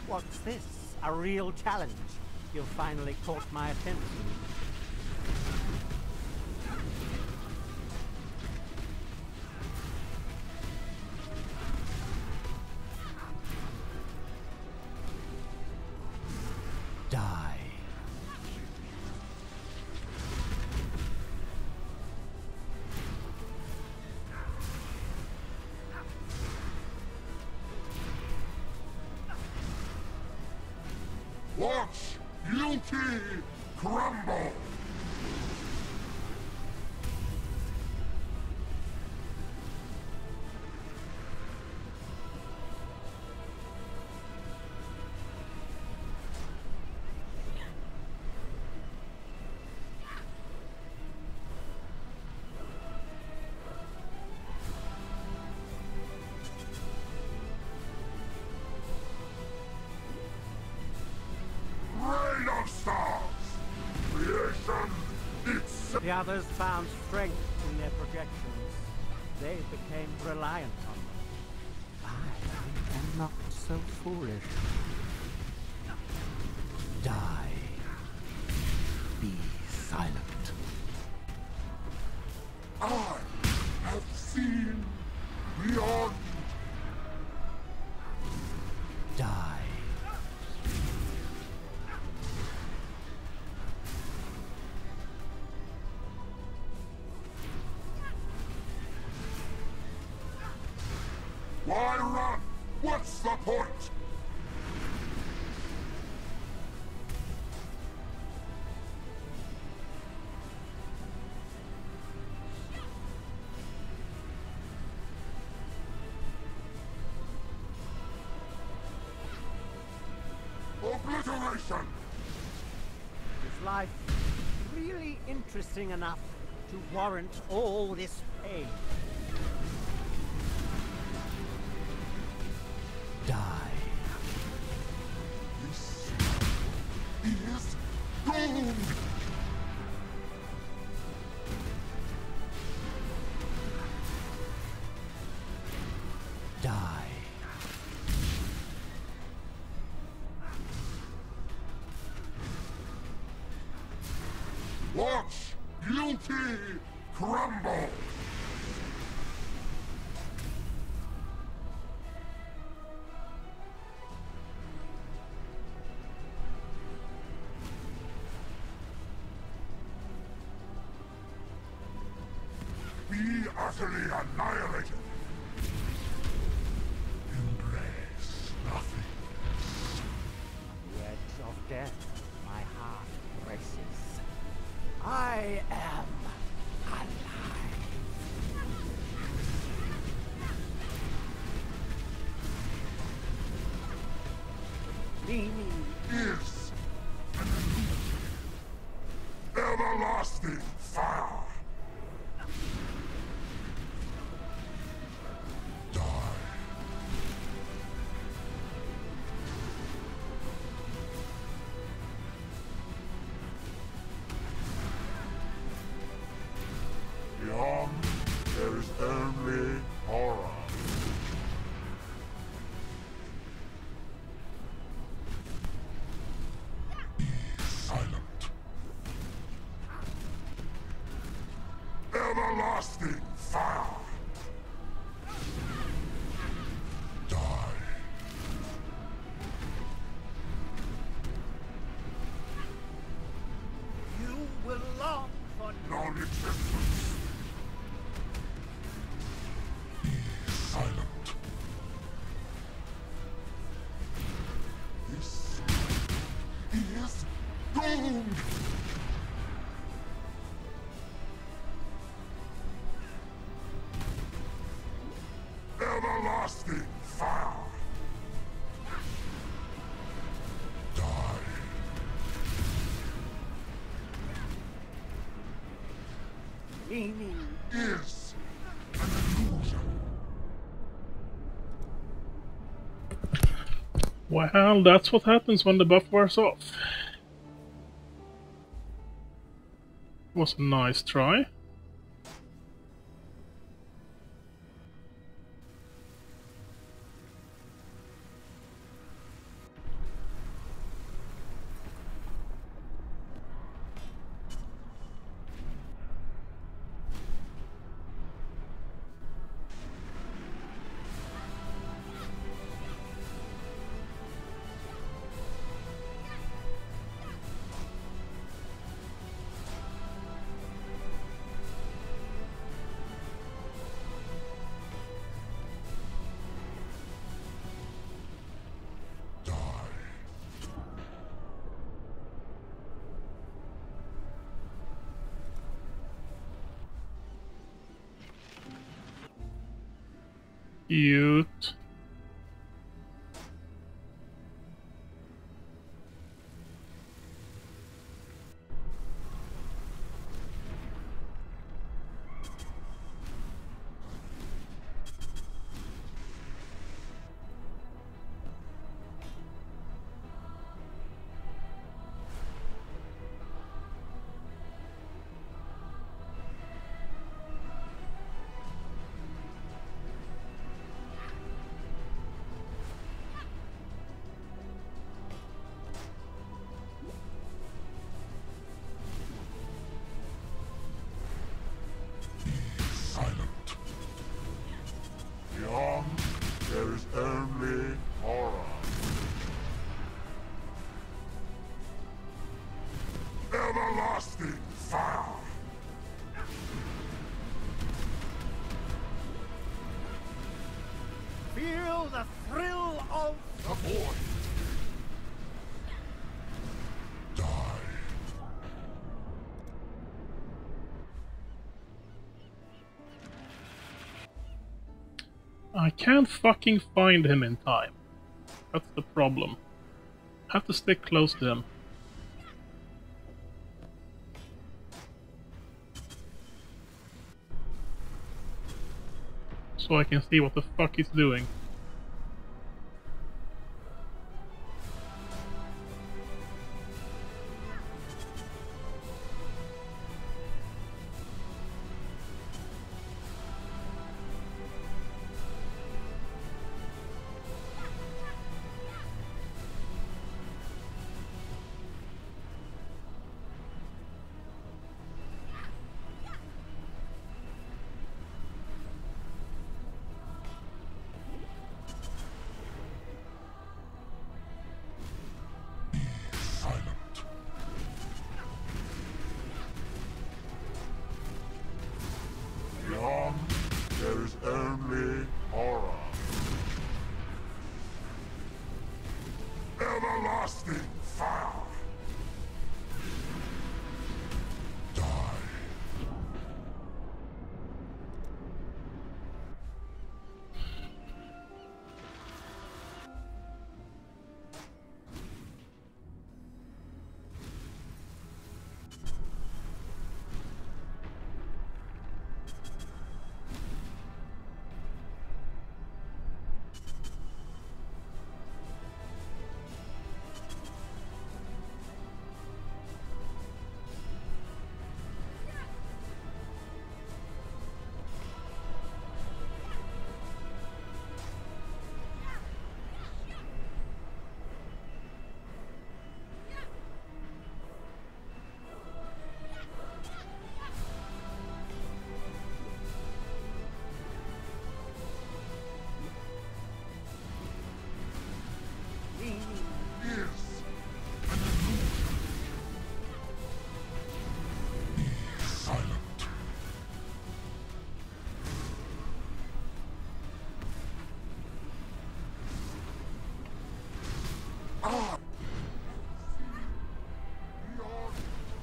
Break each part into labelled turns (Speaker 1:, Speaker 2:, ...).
Speaker 1: What's this? A real challenge? You've finally caught my attention. Die.
Speaker 2: Watch guilty crumble!
Speaker 1: The others found strength in their projections. They became reliant on them. I am not so foolish. Die. Be silent.
Speaker 2: I have seen beyond.
Speaker 1: Die.
Speaker 2: Why run? What's the point? Obliteration!
Speaker 1: Is life really interesting enough to warrant all this pain? Die.
Speaker 2: This is gold!
Speaker 1: Die.
Speaker 2: Watch guilty crumble! Be utterly annihilated. Embrace nothing.
Speaker 1: On the edge of death, my heart races. I am alive. Meaning
Speaker 2: Is an illusion. Everlasting fire. Die. Beyond, there is only horror. Be silent. Everlasting fire. Die.
Speaker 1: you will long for
Speaker 2: Non-existence. Be silent. This is gold! Everlasting fire! Die.
Speaker 1: meaning.
Speaker 2: Is an illusion.
Speaker 3: Well, that's what happens when the buff wears off. Was a nice try. Cute.
Speaker 2: Silent. Beyond, there is only horror. Everlasting fire.
Speaker 1: Feel the thrill of
Speaker 2: The void. Die.
Speaker 3: I can't fucking find him in time. That's the problem. I have to stick close to him. So I can see what the fuck he's doing.
Speaker 2: Silent. Beyond, there is only horror. Everlasting fire. Die. Is an illusion. Silent. Ah! Beyond.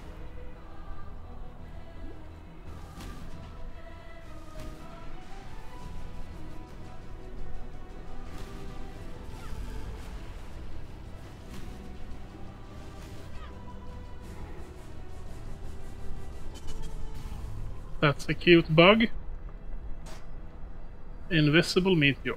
Speaker 3: That's a cute bug. Invisible meteor.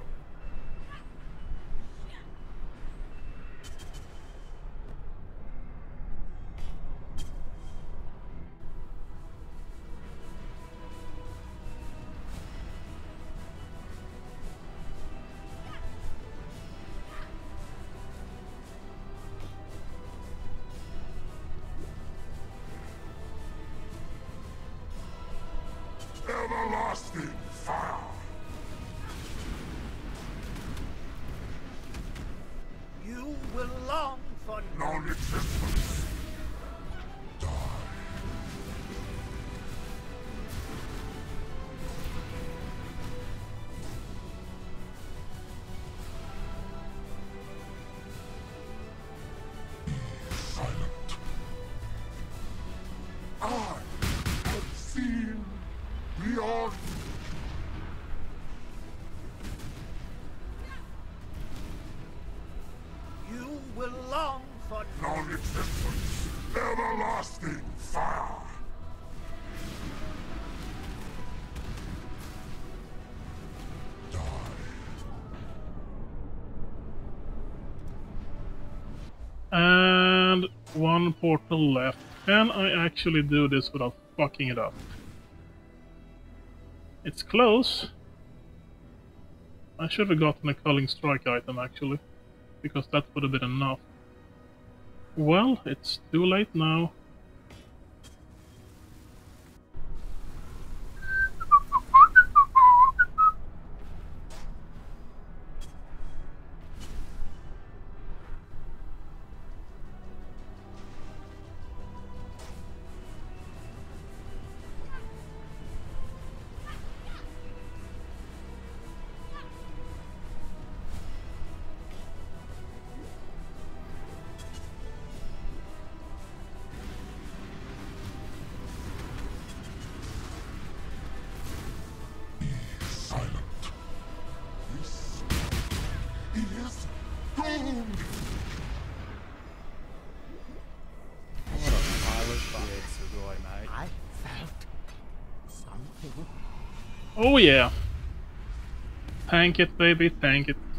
Speaker 2: Everlasting fire.
Speaker 1: you will long for
Speaker 2: Non-existence. Die. Silent. I have seen beyond. everlasting fire. Die.
Speaker 3: And one portal left. Can I actually do this without fucking it up? It's close. I should have gotten a culling strike item actually, because that would have been enough. Well, it's too late now.
Speaker 1: I felt something.
Speaker 3: Oh yeah! Tank it, baby, tank it.